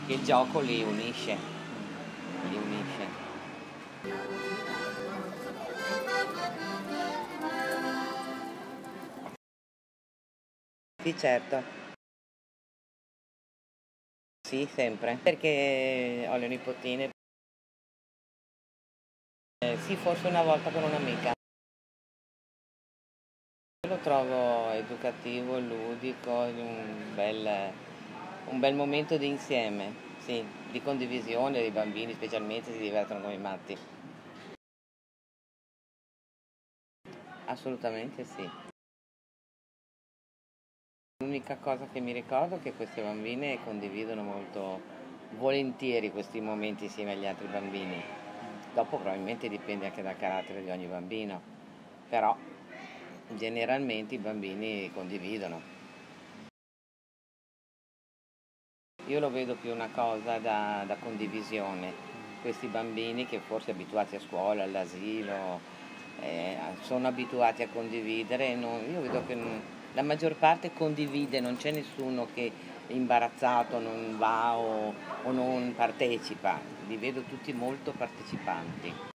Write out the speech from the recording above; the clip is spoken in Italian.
che il gioco li unisce, li unisce. Sì, certo. Sì, sempre. Perché ho le nipotine. Sì, forse una volta con un'amica. Lo trovo educativo, ludico, un bel momento di insieme, sì, di condivisione, i bambini specialmente si divertono come i matti. Assolutamente sì. L'unica cosa che mi ricordo è che queste bambine condividono molto volentieri questi momenti insieme agli altri bambini. Dopo probabilmente dipende anche dal carattere di ogni bambino, però generalmente i bambini condividono. Io lo vedo più una cosa da condivisione. Questi bambini che forse abituati a scuola, all'asilo, sono abituati a condividere. Io vedo che la maggior parte condivide, non c'è nessuno che è imbarazzato, non va o non partecipa. Li vedo tutti molto partecipanti.